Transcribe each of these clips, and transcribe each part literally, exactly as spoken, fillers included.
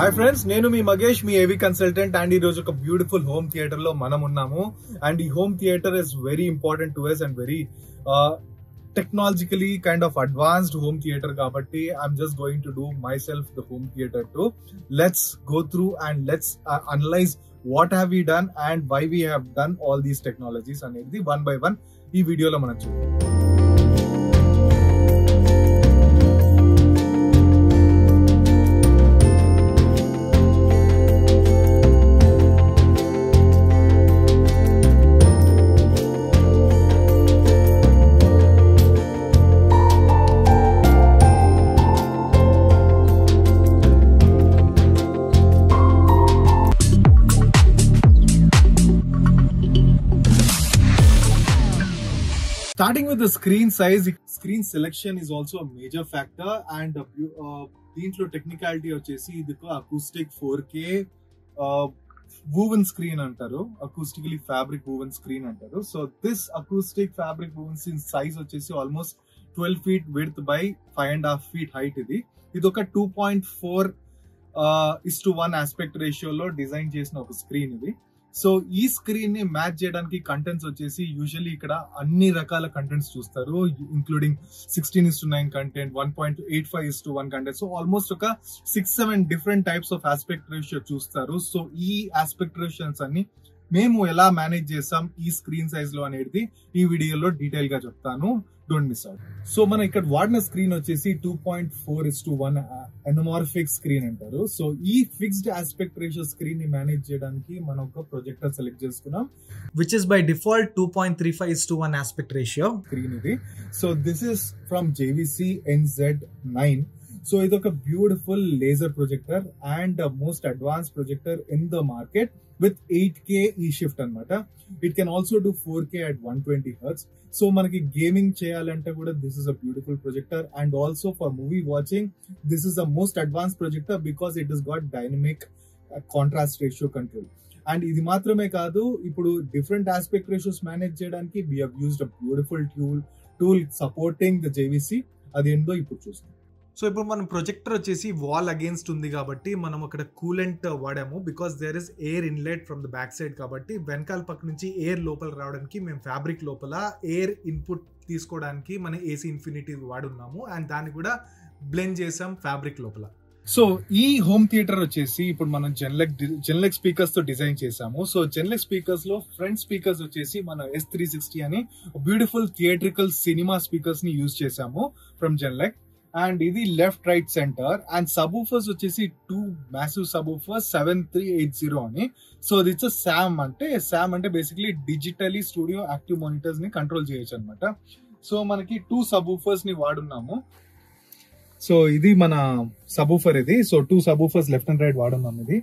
Hi friends, నేను మీ మగేష్ మీ ఏవి consultant and ఈ రోజు ఒక బ్యూటిఫుల్ హోమ్ థియేటర్ లో మనం ఉన్నాము అండ్ ఈ home theatre is very important to us and very technologically kind of advanced home theatre కాబట్టి I'm just going to do myself the home theatre to let's go through and let's analyse what have we done and why we have done all these technologies అనేది one by one ఈ వీడియోలో మనం చూద్దాం. Starting with the screen size, screen selection is also a major factor and దీంట్లో technicality వచ్చేసి ఇది acoustic four K woven screen అంటారు, acoustically fabric woven screen అంటారు. So this acoustic fabric woven screen size వచ్చేసి almost twelve feet width by five and half feet height. ఇది ఇది ఒక two point four is to one aspect రేషియోలో design చేసిన ఒక screen ఇది. సో ఈ స్క్రీన్ ని మ్యాచ్ చేయడానికి కంటెంట్స్ వచ్చేసి యూజువల్లీ ఇక్కడ అన్ని రకాల కంటెంట్స్ చూస్తారు, including sixteen is to nine content, one point eight five is to one content. So almost ఒక six seven different types of aspect ratio చూస్తారు. సో ఈ ఆస్పెక్ట్ రేషియోస్ అన్ని మేము ఎలా మేనేజ్ చేస్తాం ఈ స్క్రీన్ సైజ్ లో అనేది ఈ వీడియోలో డీటెయిల్ గా చెప్తాను, డోంట్ మిస్ అవుట్. సో మనం ఇక్కడ వాడిన స్క్రీన్ వచ్చేసి two point four is to one anamorphic screen అంటారు. సో ఈ ఫిక్స్డ్ ఆస్పెక్ట్ రేషియో స్క్రీన్ ని మేనేజ్ చేయడానికి మనం ఒక ప్రొజెక్టర్ సెలెక్ట్ చేసుకున్నాం, which is by default two point three five is to one aspect ratio screen ఇది. So this is from J V C N Z nine. So ఇది ఒక beautiful laser projector and most advance projector in the market with eight K e shift అనమాట. It can also do four K at one twenty hertz. So మనకి gaming చేయాలంటే కూడా this is a beautiful projector and also for movie watching this is the most advance projector because it is got dynamic contrast ratio control. And ఇది మాత్రమే కాదు, ఇప్పుడు different aspect ratios manage చేయడానికి we have used a beautiful tool tool supporting the J V C. అది ఏందో ఇప్పుడు చూస్తాం. So ఇప్పుడు మనం ప్రొజెక్టర్ వచ్చేసి వాల్ అగేన్స్ట్ ఉంది కాబట్టి మనం అక్కడ కూలెంట్ వాడాము, because there is air inlet from the back side కాబట్టి వెనకాల పక్క నుంచి ఎయిర్ లోపల రావడానికి మేము ఫ్యాబ్రిక్ లోపల ఎయిర్ ఇన్పుట్ తీసుకోవడానికి మన ఏసీ ఇన్ఫినిటీ వాడున్నాము అండ్ దాన్ని కూడా బ్లెండ్ చేసాం ఫ్యాబ్రిక్ లోపల. సో ఈ హోమ్ థియేటర్ వచ్చేసి ఇప్పుడు మనం జెన్లెక్ జెన్లెక్ స్పీకర్స్ తో డిజైన్ చేసాము. సో జెన్లెక్ స్పీకర్స్ లో ఫ్రంట్ స్పీకర్స్ వచ్చేసి మనం ఎస్ త్రీ సిక్స్టీ అని బ్యూటిఫుల్ థియేట్రికల్ సినిమా స్పీకర్స్ ని యూజ్ చేసాము ఫ్రమ్ జెన్లెక్. అండ్ ఇది left right centre and subwoofers వచ్చేసి two massive subwoofers seven three eight zero అని. సో ఇట్స్ శామ్ అంటే శామ్ అంటే basically digitally studio active monitors ని control చేయొచ్చు అనమాట. సో మనకి టూ సబూఫర్స్ ని వాడున్నాము. సో ఇది మన సబూఫర్ ఇది. So two subwoofers left and right వాడున్నాము ఇది.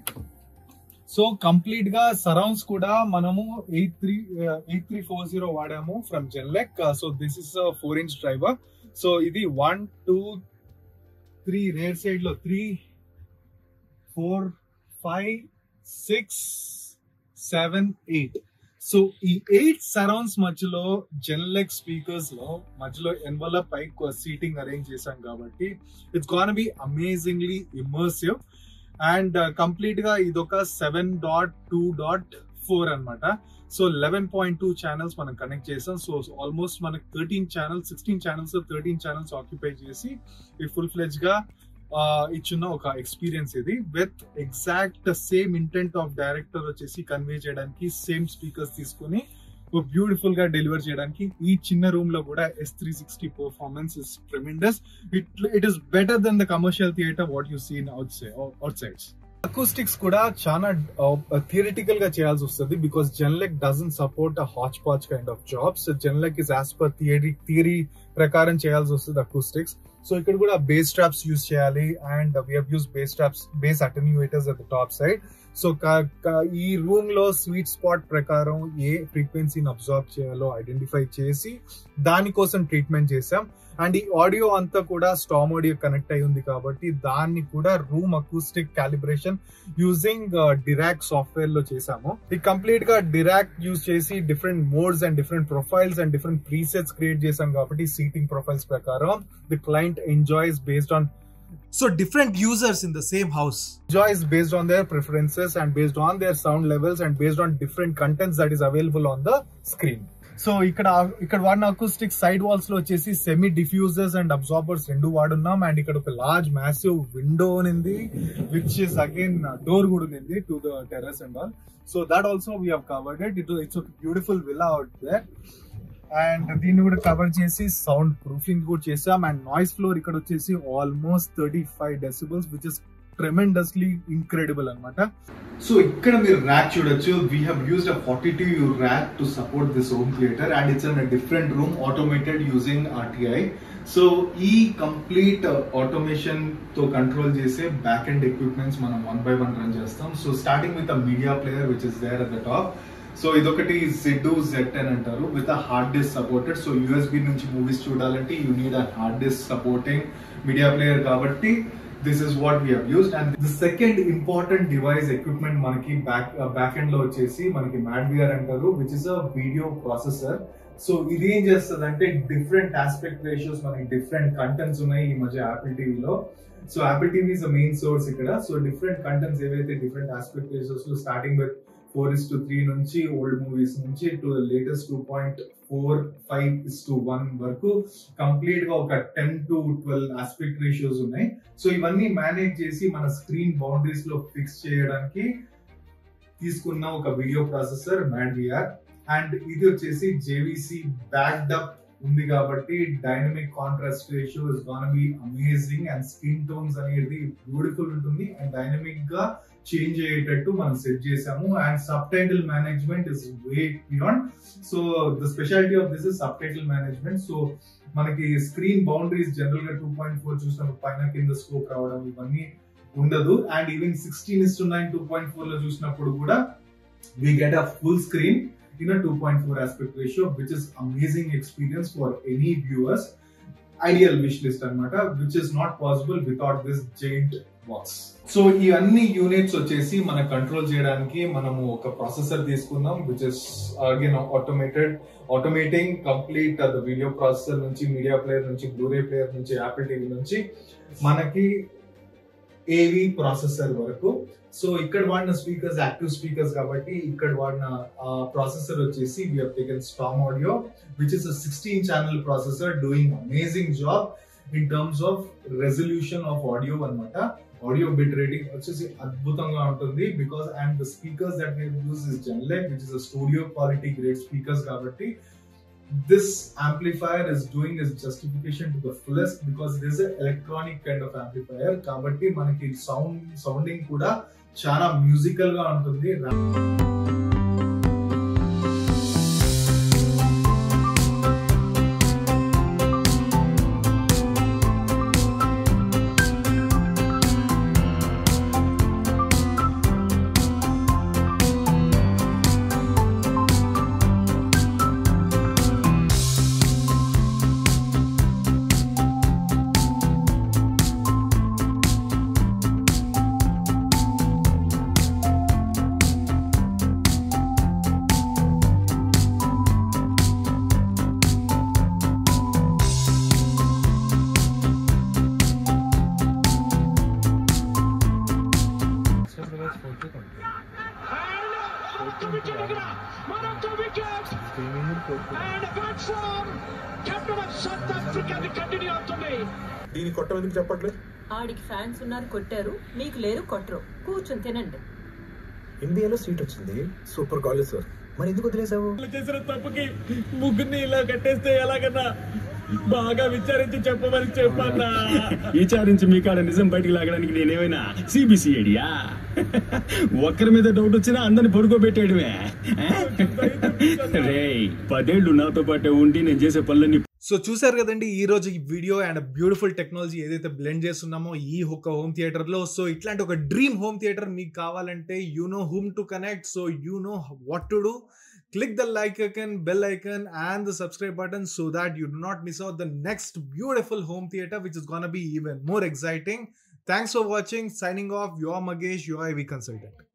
సో కంప్లీట్ గా సరౌండ్స్ కూడా మనము eight three eight three four zero వాడాము from Genelec. So this is four inch driver. So ఇది one two three rear side లో three four five six seven eight. So ఈ eight surrounds మధ్యలో Genelec speakers లో మధ్యలో envelope పై seating arrange చేశాం కాబట్టి it's gonna be amazingly immersive and complete గా ఇదొక seven dot two dot four అనమాట. So eleven point two channels మనం కనెక్ట్ చేసాం. సో ఆల్మోస్ట్ మనకి thirteen channels sixteen channels thirteen channels occupy చేసి ఈ ఫుల్ ఫ్లెజ్ గా ఇచ్చిన ఒక ఎక్స్పీరియన్స్ ఇది with exact same intent of director వచ్చేసి కన్వే చేయడానికి సేమ్ స్పీకర్స్ తీసుకుని బ్యూటిఫుల్ గా డెలివర్ చేయడానికి ఈ చిన్న రూమ్ లో కూడా S three sixty performance is tremendous. It it is better than the commercial theatre what you see in out outsides. Acoustics కూడా చాలా థియరిటికల్ గా చేయాల్సి వస్తుంది because Genelec doesn't support a hotchpotch kind of jobs. Genelec is as per theory theory ప్రకారం చేయాల్సి వస్తుంది acoustics. So ఇక్కడ కూడా బేస్ ట్రాప్స్ యూజ్ చేయాలి and we have use bass traps bass attenuators at the top side. So ఈ room లో sweet spot ప్రకారం ఏ ఫ్రీక్వెన్సీని అబ్జర్వ్ చేయాలో ఐడెంటిఫై చేసి దానికోసం ట్రీట్మెంట్ చేసాం. అండ్ ఈ ఆడియో అంతా కూడా స్టామ్ ఆడియో కనెక్ట్ అయి ఉంది కాబట్టి దాన్ని కూడా room acoustic calibration using Dirac software లో చేసాము. ఇది కంప్లీట్ గా డిరాక్ యూజ్ చేసి different modes and different profiles and different presets create చేసాం కాబట్టి సీటింగ్ ప్రొఫైల్స్ ప్రకారం the client enjoys based on So different users in the same house enjoys based on their preferences and based on their sound levels and based on different contents that is available on the screen. So ఇక్కడ ఇక్కడ వాడిన acoustic side walls లో వచ్చేసి semi diffusers and absorbers రెండు వాడున్నాం. And ఇక్కడ ఒక large massive window ఉంది which is again door కూడా ఉంది to the terrace and all. So that also we have covered it. It it's ఒక beautiful villa out there. And దీన్ని కూడా cover చేసి సౌండ్ ప్రూఫింగ్ కూడా చేసాం. అండ్ నాయిస్ ఫ్లోర్ ఇక్కడ వచ్చేసి almost thirty five decibels which is tremendously incredible అనమాట. So ఇక్కడ మీరు ర్యాక్ చూడొచ్చు. We have used a forty two rack to support this home theatre and it's an different room automated using RTI. So ఈ complete automation తో control చేసే back end equipments మనం one by one run చేస్తాం. So starting with a media player which is there at the top. So ఇదొకటి Z Z ten అంటారు with a hard disk supported. So USB నుంచి movies చూడాలంటే you need a hard disk supporting media player కాబట్టి this is what we have used. And the second important device equipment manaki back uh, back end lo vachesi manaki MadVR antaru which is a video processor. So ఇది ఏం చేస్తుంది అంటే different aspect ratios మనకి different contents ఉన్నాయి ఈ మధ్య Apple టీవీలో. So Apple TV is the main source ఇక్కడ. సో డిఫరెంట్ కంటెంట్స్ ఏవైతే డిఫరెంట్ ఆస్పెక్ట్ రేషియోస్ లో starting with four is to three నుంచి ఓల్డ్ మూవీస్ నుంచి to latest two point four five is to one వరకు complete గా ఒక ten to twelve aspect ratios ఉన్నాయి. So ఇవన్నీ మేనేజ్ చేసి మన స్క్రీన్ బౌండరీస్ లో ఫిక్స్ చేయడానికి తీసుకున్న ఒక వీడియో ప్రాసెసర్ MadVR. అండ్ ఇది వచ్చేసి జేవిసి బ్యాక్డ్ అప్ ఉంది కాబట్టి dynamic contrast ratio is gonna be amazing and skin tones అనేది బ్యూటిఫుల్ ఉంటుంది అండ్ డైనమిక్ గా చేంజ్ అయ్యేటట్టు మనం సెట్ చేసాము. And subtitle management is way beyond. So the speciality of this is subtitle management. So మనకి screen boundaries general గా two point four చూసినప్పుడు పైన కింద స్కోప్ రావడం ఇవన్నీ ఉండదు. And even sixteen is to nine two point four లో చూసినప్పుడు కూడా we get a full screen in a two point four aspect ratio, which is amazing experience for any viewers. Ideal wish list anamata, which is not possible without this giant box. So ee anni units vachesi mana control cheyadaniki manamu oka processor teeskunnam which is again automated automating complete uh, the video processor nunchi media player nunchi blu-ray player nunchi Apple T V nunchi manaki A V processor వరకు. So ఇక్కడ వాడిన speakers active speakers కాబట్టి ఇక్కడ వాడిన processor వచ్చేసి we have taken Storm Audio which is a sixteen channel processor doing amazing job in terms of resolution of audio అన్నమాట. Audio bit rating వచ్చేసి అద్భుతంగా ఉంటుంది because and the speakers that we use is Genelec which is a studio quality great speakers కాబట్టి this amplifier is doing its justification to the fullest because it is an electronic kind of amplifier కాబట్టి మనకి sound sounding కూడా చాలా musical గా ఉంటుంది. దీని కొట్టమని చెప్పట్లేదు. ఆడికి ఫ్యాన్స్ ఉన్నారు కొట్టారు, మీకు లేరు కొట్టరు, కూర్చొని తినండి. ఇండియాలో సీట్ వచ్చింది, సూపర్ కాలేజ్ సార్, మరి ఎందుకు వదిలేసావు? చేసిన తప్పుకి ముగ్గురిని ఇలా కట్టేస్తే ఎలాగన్నా బాగా విచారించి చెప్పమని చెప్పన్నా. విచారించి మీ కాడ నిజం బయటికి లాగడానికి నేనేమైనా సిబిసిఐడియా? ఒక్కరి మీద డౌట్ వచ్చినా అందరిని పడుకోబెట్టేయడమే. రే పదేళ్లు నాతో పాటే ఉండి నేను చేసే పనులన్నీ. సో చూసారు కదండి ఈ రోజు ఈ వీడియో అండ్ బ్యూటిఫుల్ టెక్నాలజీ ఏదైతే బ్లెండ్ చేస్తున్నామో ఈ ఒక హోమ్ థియేటర్ లో. సో ఇట్లాంటి ఒక డ్రీమ్ హోమ్ థియేటర్ మీకు కావాలంటే you know whom to connect. So you know what to do. Click the like icon, bell icon and the subscribe button so that you do not miss out the next beautiful home theater which is gonna be even more exciting. Thanks for watching. Signing off, your Magesh, your I V consultant.